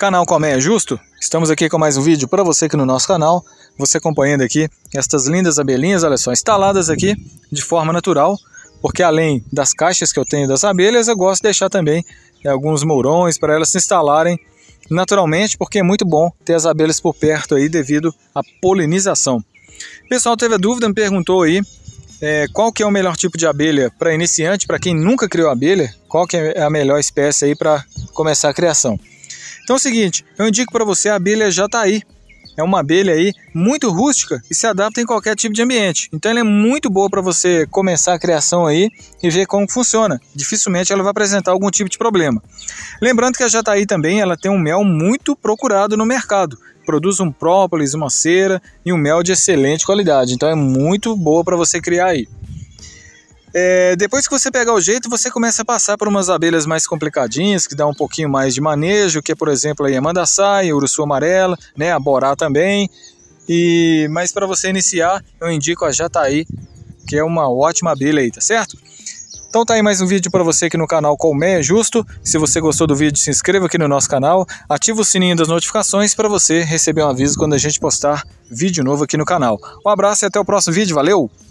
Canal Colmeia Justo, estamos aqui com mais um vídeo para você aqui no nosso canal. Você acompanhando aqui estas lindas abelhinhas, olha só, instaladas aqui de forma natural, porque além das caixas que eu tenho das abelhas, eu gosto de deixar também alguns mourões para elas se instalarem naturalmente, porque é muito bom ter as abelhas por perto aí devido à polinização. O pessoal teve a dúvida, me perguntou aí qual que é o melhor tipo de abelha para iniciante, para quem nunca criou abelha, qual que é a melhor espécie aí para começar a criação. Então é o seguinte, eu indico para você a abelha Jataí. É uma abelha aí muito rústica e se adapta em qualquer tipo de ambiente. Então ela é muito boa para você começar a criação aí e ver como funciona. Dificilmente ela vai apresentar algum tipo de problema. Lembrando que a Jataí também ela tem um mel muito procurado no mercado. Produz um própolis, uma cera e um mel de excelente qualidade. Então é muito boa para você criar aí. Depois que você pegar o jeito, você começa a passar por umas abelhas mais complicadinhas, que dá um pouquinho mais de manejo, que é, por exemplo, aí a mandaçaia, a uruçu amarela, né, a borá também. Mas para você iniciar, eu indico a Jataí, que é uma ótima abelha aí, tá certo? Então tá aí mais um vídeo para você aqui no canal Colmeia Justo. Se você gostou do vídeo, se inscreva aqui no nosso canal, ativa o sininho das notificações para você receber um aviso quando a gente postar vídeo novo aqui no canal. Um abraço e até o próximo vídeo, valeu!